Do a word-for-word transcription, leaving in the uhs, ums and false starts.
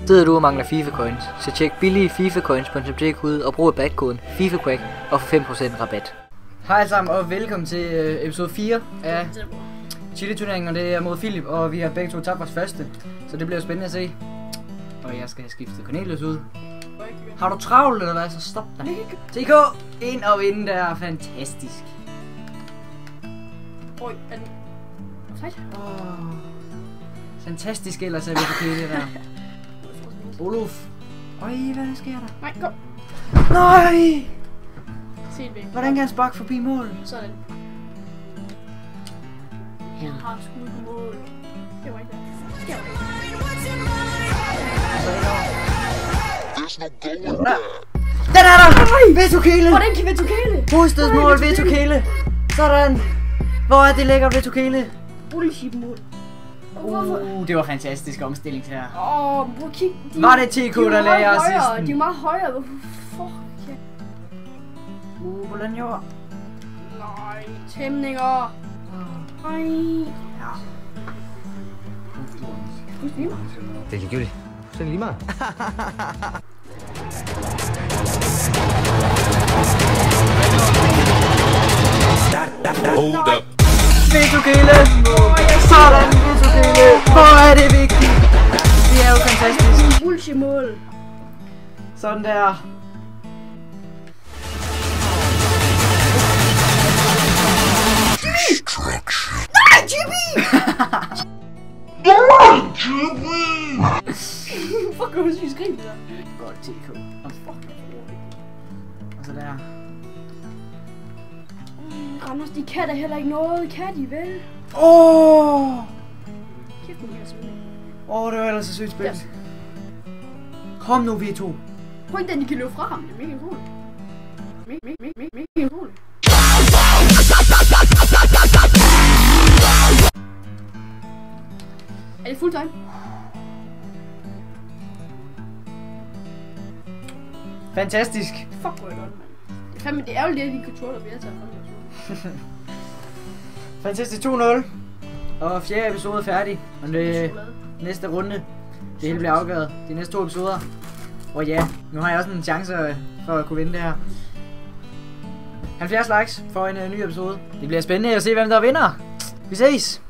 Sidder du og mangler FIFA coins, så tjek billige FIFA coins på n t k ud og brug rabatkoden FIFAQuack og få fem procent rabat. Hej alle sammen og velkommen til øh, episode fire af Chili-turneringen, og det er mod Philip, og vi har begge to tabt vores første, så det bliver spændende at se. Og jeg skal have skiftet Cornelius ud. Har du travlt eller hvad, så stop dig. T K, ind og vinde, der er fantastisk. Oj, er den... Fedt. Oh, fantastisk ellers er vi på det der. Oluf. Øj, hvad sker der? Nej, kom. Nej! Se det væk. Hvordan kan han sparke forbi mål? Sådan. Han har skudt mål. Det var ikke det. Det var ikke det. Den er der! Vetokæle! Hvordan kan Vetokæle? Hovedstødsmål, Vetokæle! Sådan! Hvor er det lækkert, Vetokæle? Bullshit mål. Uh, det var fantastisk omstilling her. Åh, oh, prøv at kigge. De, var det T K, der lagde assisten? De er meget højere. Hvorfor fuck? Uh, hvordan gjorde? Nej, tæmninger. Nej. Ja. Husk lige mig. Det er ligegyldigt. Så er det lige meget. Hold up. Vetokæle! Sådan, Vetokæle! Hvor er det vigtigt! Det er jo fantastisk. Bullshit mål. Sådan der. Nej, Jimmy! Nej, Jimmy! Fuck, hvor sygt skrig det der. Godt, T K. Og fuck, og så der. Randers, de kan da heller ikke noget, kan de vel? Åh! Kæft, den her spil. Åh, det var ellers så sygt spil. Ja. Kom nu, V to. Prøv ikke den, de kan løbe fra ham. Det er mega cool. Mega, mega, mega, mega, mega cool. Er det full time? Fantastisk. Fuck, hvor er det godt, mand. Det er fandme, det er jo det, de controller vi har taget fra. Fantastisk to nul. Og fjerde episode er færdig. Og det næste runde, det hele bliver afgøret. De næste to episoder. Og ja, nu har jeg også en chance for at kunne vinde det her. halvfjerds likes for en uh, ny episode. Det bliver spændende at se, hvem der vinder. Vi ses!